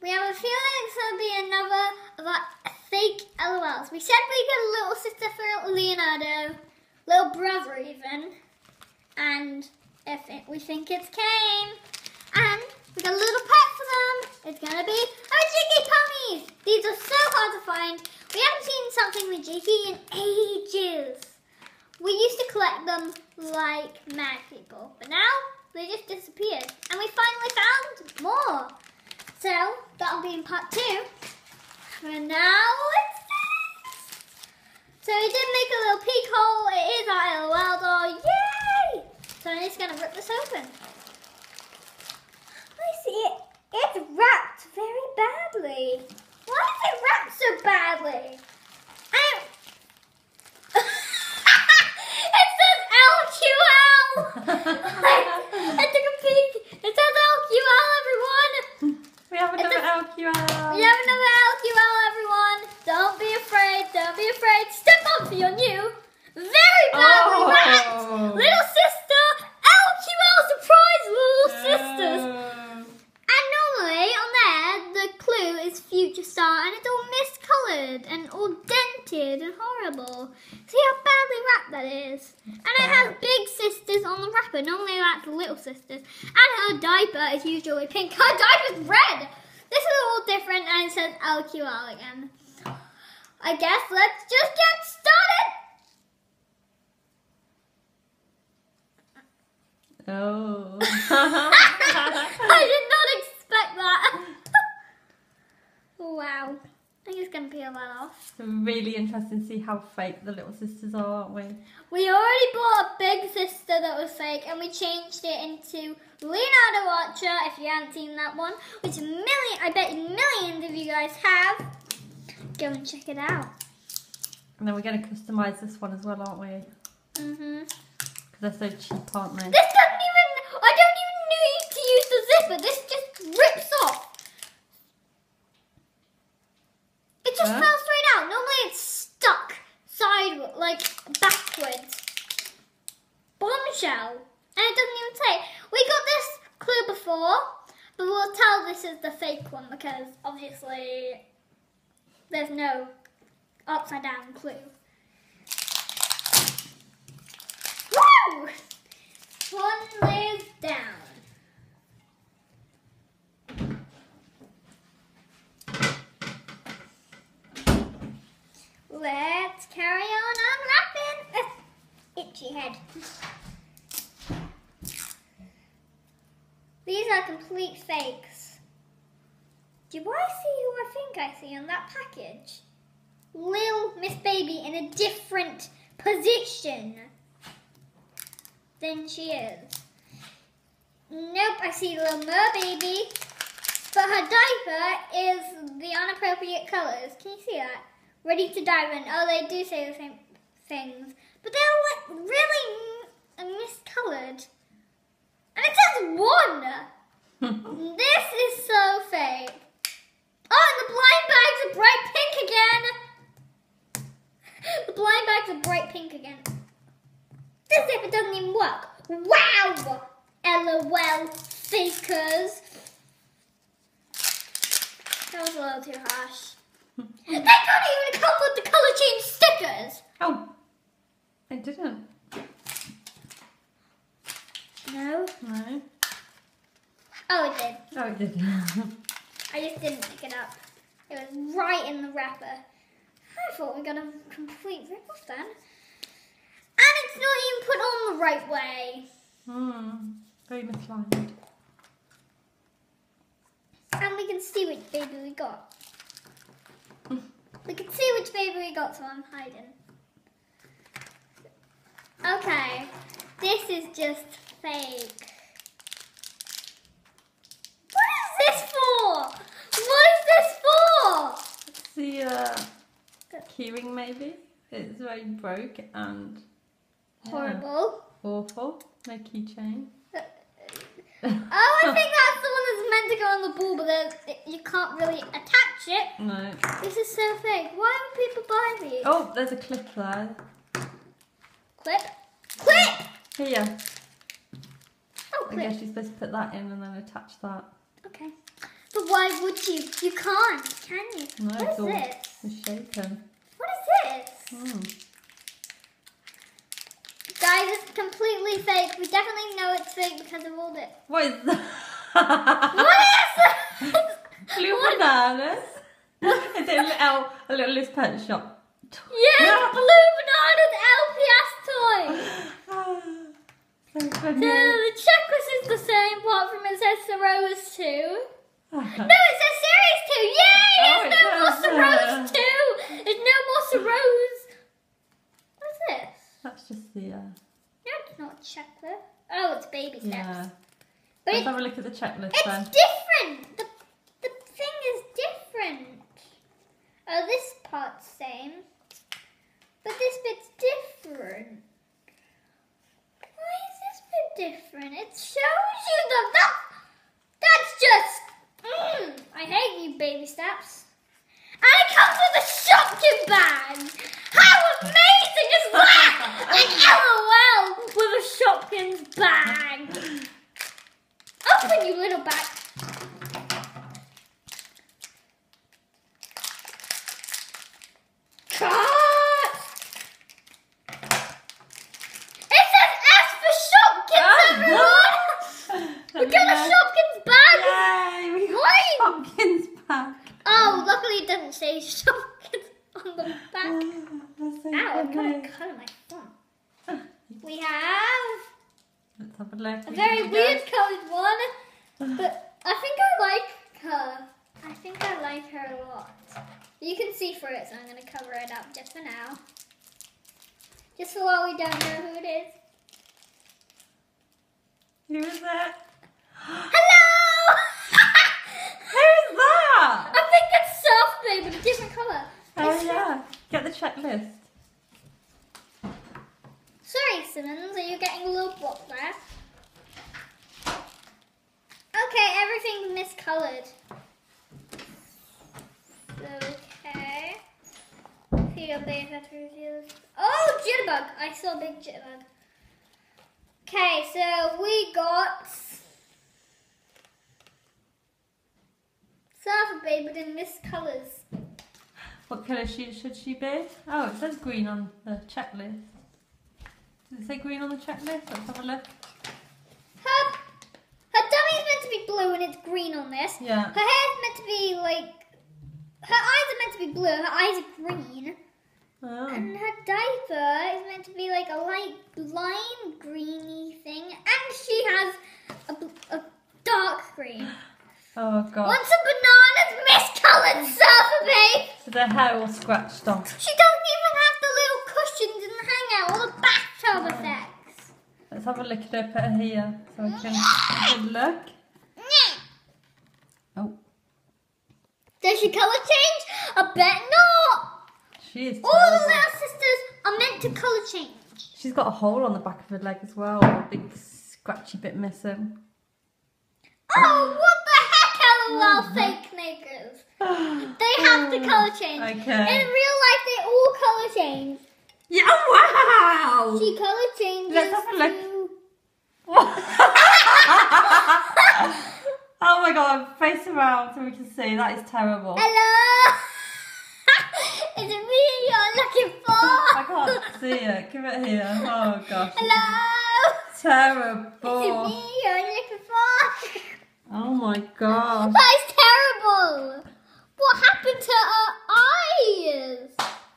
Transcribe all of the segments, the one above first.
We have a feeling it's going to be another of our fake LOLs. We said we got a little sister for Leonardo, little brother even, and we think it's Kane. And we got a little pet for them. It's going to be our Jiggy ponies. These are so hard to find. We haven't seen something with Jiggy in ages. We used to collect them like mad people, but now they just disappeared. And we finally found more. So that'll be in part 2. And now it's this. So we did make a little peek hole. It is our LOL doll. Yay! So I'm just going to rip this open. I see it. It's wrapped very badly. Why is it wrapped so badly? It says LQL. I took a peek. It says LQL, everyone. We have another LQL. We have another LQL, everyone. Don't be afraid. Don't be afraid. Step up for your new, very badly wrapped little sister. LQL surprise little sisters. And normally on there, the clue is Future Star, and it's all miscoloured and all dented and horrible. See how badly wrapped that is? And it has big sisters on the wrapper. Normally that's little sisters. And her diaper is usually pink. Her diaper's red. This is all different, and it says LQL again. I guess let's just get started. Oh. I did not expect that. Wow. I think it's going to peel that off. It's really interesting to see how fake the little sisters are, aren't we? We already bought a big sister that was fake, and we changed it into Leonardo Archer, if you haven't seen that one, which I bet millions of you guys have. Go and check it out. And then we're going to customise this one as well, aren't we? Mm-hmm. Because they're so cheap, aren't they? This doesn't even, I don't even need to use the zipper. This just rips off. It just fell straight out. Normally it's stuck sideways, like backwards. Bombshell. And it doesn't even say. We got this clue before, but we'll tell this is the fake one because obviously there's no upside down clue. Woo! One lays down. Let's carry on unwrapping. Itchy head. These are complete fakes. Do I see who I think I see on that package? Lil Miss Baby in a different position than she is. Nope, I see Little Mer Baby, but her diaper is the inappropriate colours. Can you see that? Ready to dive in. Oh, they do say the same things, but they're like really miscoloured. And it says 1. This is so fake. Oh, and the blind bags are bright pink again. The blind bags are bright pink again. This zipper doesn't even work. Wow! LOL fakers. That was a little too harsh. They can't even come with the colour change stickers. Oh, it didn't. No? No. Oh, it did. Oh, it did. I just didn't pick it up. It was right in the wrapper. I thought we got a complete rip-off then. And it's not even put on the right way. Very mislined. And we can see which baby we got. We can see which baby we got, so I'm hiding. Okay, this is just fake. What is this for? What is this for? It's the keyring maybe. It's very broke and Horrible. awful. No keychain. Oh, I think that's the one that's meant to go on the ball, but you can't really attach it. No. This is so fake. Why would people buy these? Oh, there's a clip there. Clip? Clip! Here. Oh, I clip. guess you're supposed to put that in and then attach that. Okay. But why would you? You can't, can you? No, What it's is all this? it's shaken. What is this? Mm. Guys, it's completely fake. We definitely know it's fake because of all this. What is that? What is this? Blue What? bananas. Is it a little Liz Pet Shop? Yeah, it's Blue Banana's LPS toy. Ah, so So funny. the checklist is the same, apart from it says Saroas 2. Ah. No, it says Series 2. Yay! Oh, There's it no more does, Saroas 2. There's no more Saroas. What's this? That's just the No, it's not a checklist. Oh, it's baby steps. yeah. But Let's have a look at the checklist it's then. different. The thing is different. Oh, this part's same. But this bit's different. Why is this bit different? It shows you that's just... I hate you, baby steps. And it comes with a Shopkin bag. How amazing is that? An LOL with a Shopkins bag. Open, you little bag. Cut! It says S for Shopkins, everyone! We got a Shopkins bag! Yay! We got Why? Hopkins back. Oh, luckily it doesn't say Shopkins on the back. Oh, that's so Ow, I put funny. a cut on my thumb. We have Let's have a look. a very weird coloured one, but I think I like her. I think I like her a lot. You can see through it, so I'm going to cover it up just for now. Just for while we don't know who it is. Who is it? Hello! Who's that? I think it's Surf Babe, but a different colour. Oh yeah. Get the checklist. Sorry, Simmons, are you getting a little block there? Okay, everything's miscoloured. Okay. See your base after reviews. Oh, jitterbug! I saw a big jitterbug. Okay, so we got Surfer Babe, but in miscolours. What colour should she be? Oh, it says green on the checklist. Does it say green on the checklist? Let's have a look. Her dummy's meant to be blue and it's green on this. Yeah. Her hair's meant to be like... Her eyes are meant to be blue, her eyes are green. Oh. And her diaper is meant to be like a light lime greeny thing. And she has a dark green. Oh god. Once a banana's miscoloured, Surfer Babe! So their hair all scratched off. She doesn't even have the little cushions and hangout or the bathtub effects. Let's have a look at her, put her here so I can have a look. Oh, Does she colour change? I bet not! she is All the terrible. little sisters are meant to colour change. She's got a hole on the back of her leg as well, a big scratchy bit missing. Oh, what the heck, LOL fake makers. They have to colour change. Okay. In real life, they all colour change. Yeah, wow! She colour changes Let's have a look. to... Oh my god, face around so we can see. That is terrible. Hello? Is it me you're looking for? I can't see it. Give it here. Oh gosh. Hello? Is it Terrible. me you're looking for? Oh my gosh. That is terrible. What happened to her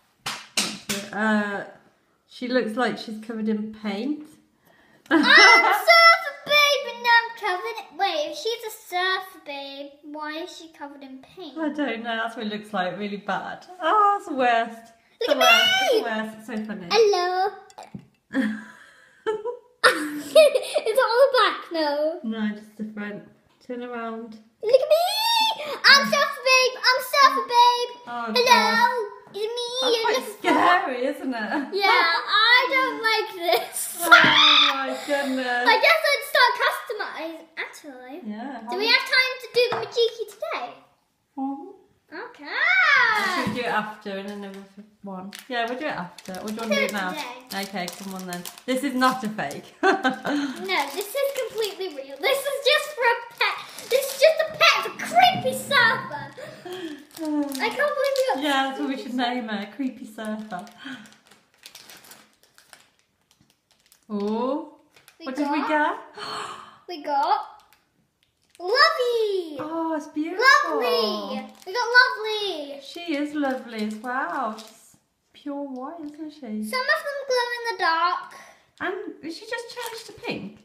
eyes? She looks like she's covered in paint. I'm Surfer Babe and now I'm covered in... Wait, if she's a Surfer Babe, why is she covered in paint? I don't know. That's what it looks like. Really bad. Oh, it's the worst. It's Look the at worst. It's me! the worst. It's so funny. Hello? Is it on the back? No. No, just the front. Turn around. Look at me! I'm Surfer Babe! I'm Surfer Babe! Oh, Hello? Is it me That's you're quite looking for? scary, isn't it? Yeah, I don't like this. Oh my goodness. I guess I'd start customizing. Actually, Yeah. do we have time to do the Majiki today? Mhm. Okay. Should we do it after in another one? Yeah, we'll do it after. Or do you want to do it now? Today. Okay, come on then. This is not a fake. No, this is completely real. This is just for a pet. This is just a pet for creepy Creepy Surfer. I can't believe you got Yeah, that's what we should name her. Creepy Surfer. Oh, what did we get? We got Lovey. Oh, it's beautiful. Lovely. We got Lovely. She is lovely as well. She's pure white, isn't she? Some of them glow in the dark. And she just changed to pink.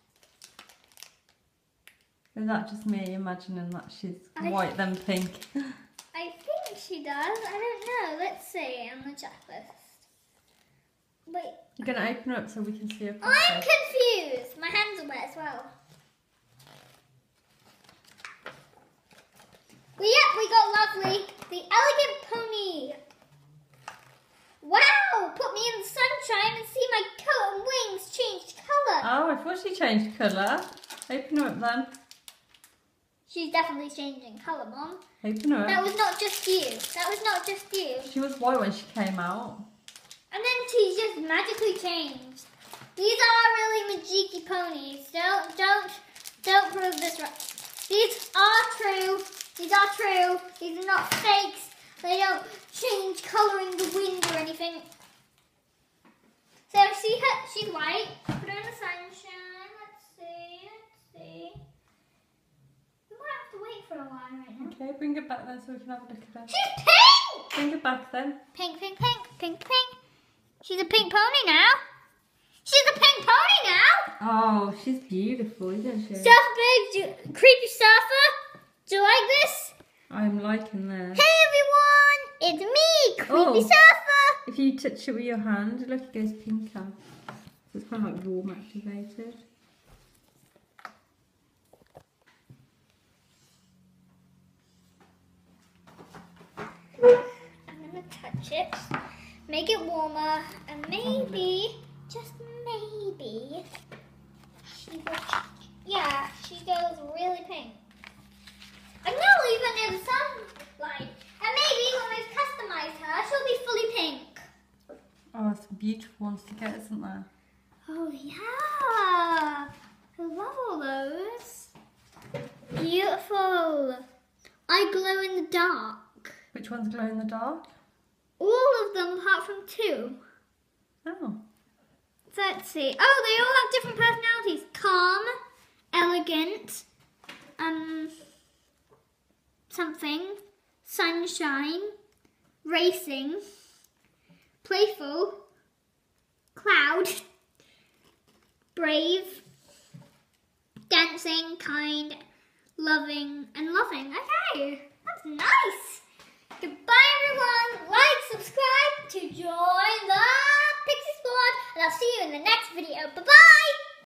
Is that just me imagining that she's white then pink? I think she does. I don't know. Let's see on the checklist. Wait. You're going to open her up so we can see her I'm properly. confused. My hands are wet as well. We got Lovely, the elegant pony. Wow! Put me in the sunshine and see my coat and wings change colour. Oh, I thought she changed colour. Open her up then. She's definitely changing colour, Mom. Open her That up. was not just you. That was not just you. She was white when she came out. And then she's just magically changed. These are really Majiki ponies. Don't prove this right. These are true. These are true. These are not fakes. They don't change colour in the wind or anything. So see her, she's white. Put her in the sunshine. Let's see. We might have to wait for a while right now. Okay, bring her back then so we can have a look at her. She's pink! Bring her back then. Pink, pink, pink, pink, pink. She's a pink pony now. She's a pink pony now. Oh, she's beautiful, isn't she? Surfer Big, Creepy Surfer. Do you like this? I'm liking this. Hey everyone, it's me, Creepy Oh. Surfer. If you touch it with your hand, look, it goes pinker. So it's kind of like warm activated. I'm gonna touch it, make it warmer, and maybe, just maybe, she goes really pink. And now even in the sunlight, and maybe when we've customized her, she'll be fully pink. Oh, some beautiful ones to get, isn't there? Oh yeah, I love all those. Beautiful. I glow in the dark. Which ones glow in the dark? All of them apart from two. Oh. So let's see. Oh, they all have different personalities. Calm, elegant, something, sunshine, racing, playful, cloud, brave, dancing, kind, loving, and loving. Okay, that's nice. Goodbye, everyone.